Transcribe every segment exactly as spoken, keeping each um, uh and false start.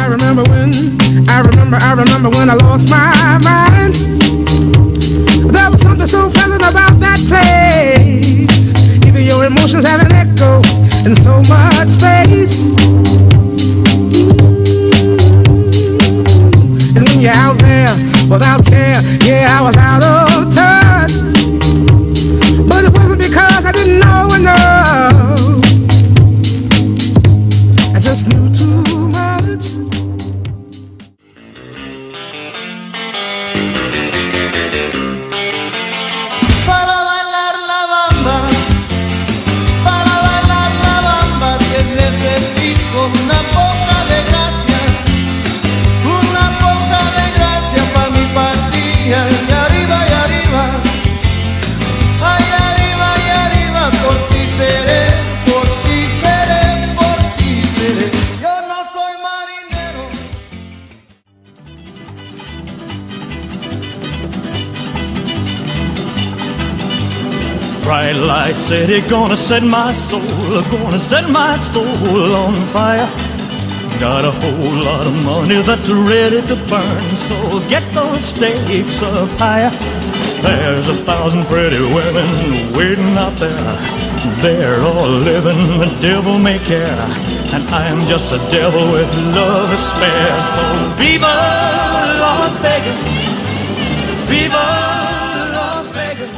I remember when, I remember, I remember when I lost my mind. There was something so pleasant about that place. Even your emotions have an echo in so much space. And when you're out there without care, yeah, I was out of touch. But it wasn't because I didn't know enough. I just knew too much. Para bailar la bamba, para bailar la bamba, que necesito una poca de gracia, una poca de gracia para mi patria. Y arriba, y arriba, ay, arriba, y arriba, por ti seré, por ti seré, por ti seré. Yo no soy marinero. Bright light city, gonna set my soul, gonna set my soul on fire. Got a whole lot of money that's ready to burn, so get those stakes up higher. There's a thousand pretty women waiting out there. They're all living the devil may care, and I'm just a devil with love to spare. So viva Las Vegas, viva Las Vegas.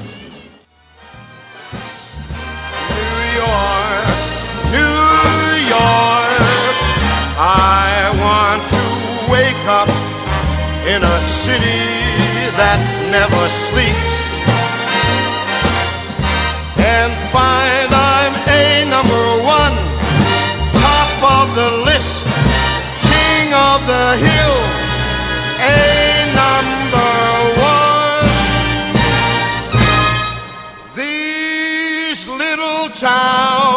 New York, New York, I want to wake up in a city that never sleeps and find I'm a number one, top of the list, king of the hill, a number one. These little towns